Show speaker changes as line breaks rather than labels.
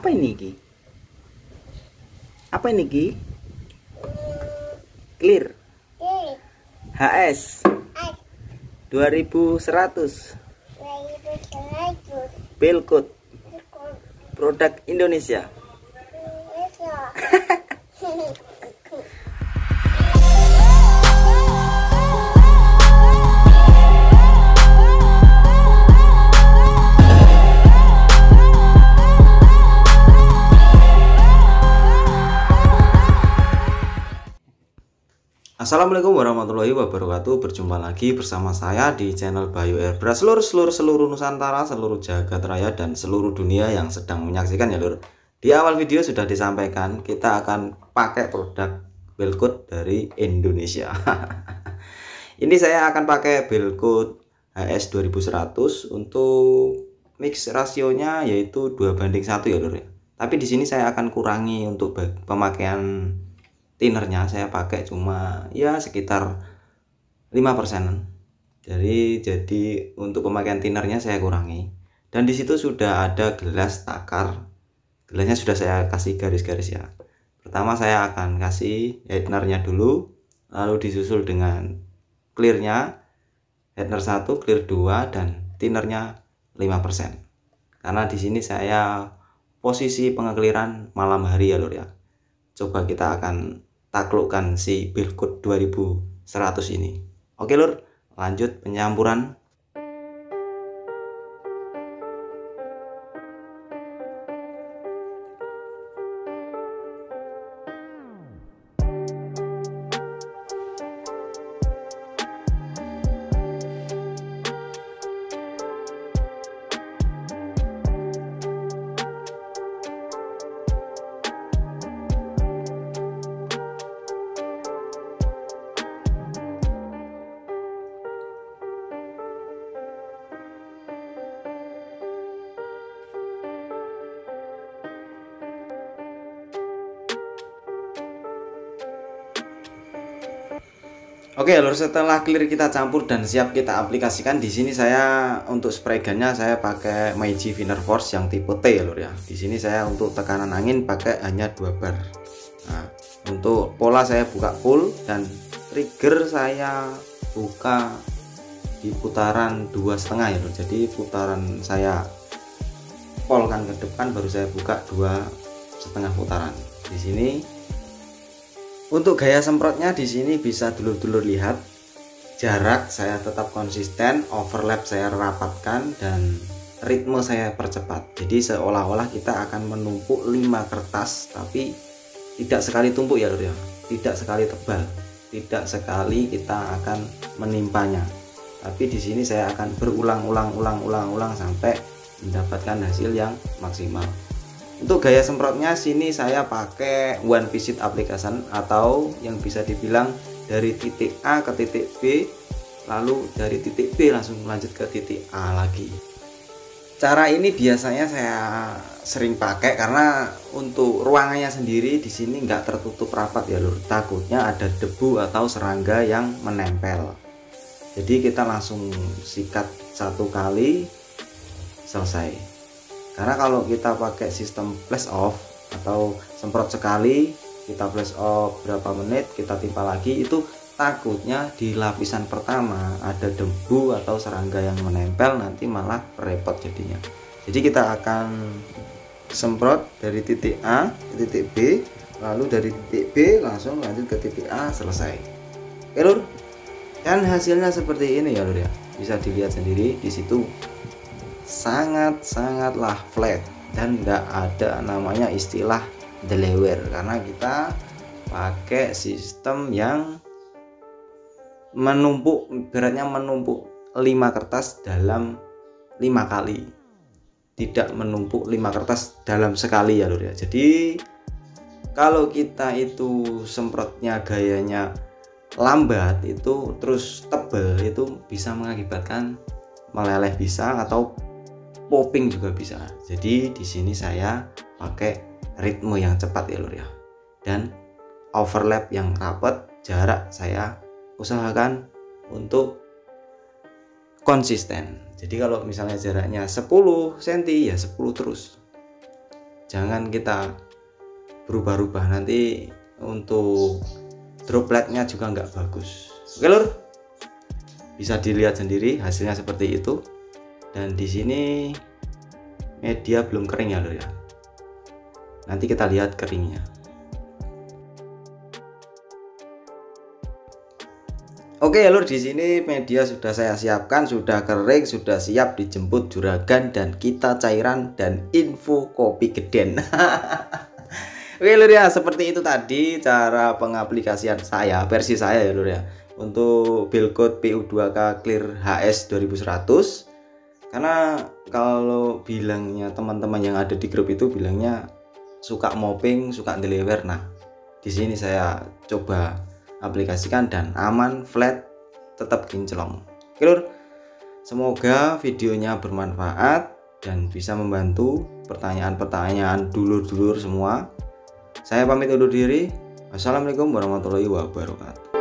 Apa ini Ki? Apa ini Ki? Clear HS 2100 Belcode produk Indonesia. Assalamualaikum warahmatullahi wabarakatuh. Berjumpa lagi bersama saya di channel Bayu Airbrush. Seluruh Nusantara, seluruh jagat raya, dan seluruh dunia yang sedang menyaksikan ya lur. Di awal video sudah disampaikan kita akan pakai produk Belcode dari Indonesia. Ini saya akan pakai Belcode HS 2100 untuk mix rasionya yaitu 2:1 ya lur ya. Tapi di sini saya akan kurangi untuk pemakaian tinernya, saya pakai cuma ya sekitar 5%. Jadi untuk pemakaian tinernya saya kurangi. Dan di situ sudah ada gelas takar. Gelasnya sudah saya kasih garis-garis ya. Pertama saya akan kasih headnernya dulu, lalu disusul dengan clearnya, headner 1, clear 2, dan tinernya 5%. Karena di sini saya posisi pengekliran malam hari ya lur ya. Coba kita akan taklukkan si Belcode 2100 ini. Oke lur, lanjut penyampuran. Oke lur, setelah clear kita campur dan siap kita aplikasikan, di sini saya untuk spray gunnya saya pakai Meiji Finer Force yang tipe T ya lur ya. Di sini saya untuk tekanan angin pakai hanya 2 bar. Nah, untuk pola saya buka full dan trigger saya buka di putaran 2,5 ya lur. Jadi putaran saya polkan ke depan baru saya buka 2,5 putaran. Di sini untuk gaya semprotnya di sini bisa dulur-dulur lihat, jarak saya tetap konsisten, overlap saya rapatkan, dan ritme saya percepat. Jadi seolah-olah kita akan menumpuk 5 kertas, tapi tidak sekali tumpuk ya lur ya, tidak sekali tebal, tidak sekali kita akan menimpanya. Tapi di sini saya akan berulang-ulang sampai mendapatkan hasil yang maksimal. Untuk gaya semprotnya sini saya pakai one visit application, atau yang bisa dibilang dari titik A ke titik B, lalu dari titik B langsung lanjut ke titik A lagi. Cara ini biasanya saya sering pakai karena untuk ruangannya sendiri di sini nggak tertutup rapat ya lur. Takutnya ada debu atau serangga yang menempel. Jadi kita langsung sikat 1 kali selesai. Karena kalau kita pakai sistem flash off atau semprot sekali, kita flash off berapa menit, kita timpa lagi, itu takutnya di lapisan pertama ada debu atau serangga yang menempel, nanti malah repot jadinya. Jadi kita akan semprot dari titik A ke titik B, lalu dari titik B langsung lanjut ke titik A, selesai. Oke lur, dan hasilnya seperti ini ya lur ya. Bisa dilihat sendiri di situ. Sangatlah flat dan nggak ada namanya istilah delewer, karena kita pakai sistem yang menumpuk, beratnya menumpuk 5 kertas dalam 5 kali, tidak menumpuk 5 kertas dalam sekali ya lur ya. Jadi kalau kita itu semprotnya gayanya lambat itu terus tebel, itu bisa mengakibatkan meleleh bisa, atau popping juga bisa. Jadi di sini saya pakai ritme yang cepat ya lur ya, dan overlap yang rapat, jarak saya usahakan untuk konsisten. Jadi kalau misalnya jaraknya 10 cm ya 10 terus, jangan kita berubah-ubah, nanti untuk dropletnya juga nggak bagus. Oke lur, bisa dilihat sendiri hasilnya seperti itu. Dan di sini media belum kering ya lur ya, nanti kita lihat keringnya. Oke ya lur, di sini media sudah saya siapkan, sudah kering, sudah siap dijemput juragan dan kita cairan dan info kopi geden. Oke lur ya, seperti itu tadi cara pengaplikasian saya, versi saya ya lur ya, untuk Bilcode PU2K Clear HS 2100. Karena kalau bilangnya teman-teman yang ada di grup itu bilangnya suka mopping, suka deliver. Nah, di sini saya coba aplikasikan dan aman, flat, tetap kinclong. Oke lur, semoga videonya bermanfaat dan bisa membantu pertanyaan-pertanyaan dulur-dulur semua. Saya pamit undur diri. Wassalamualaikum warahmatullahi wabarakatuh.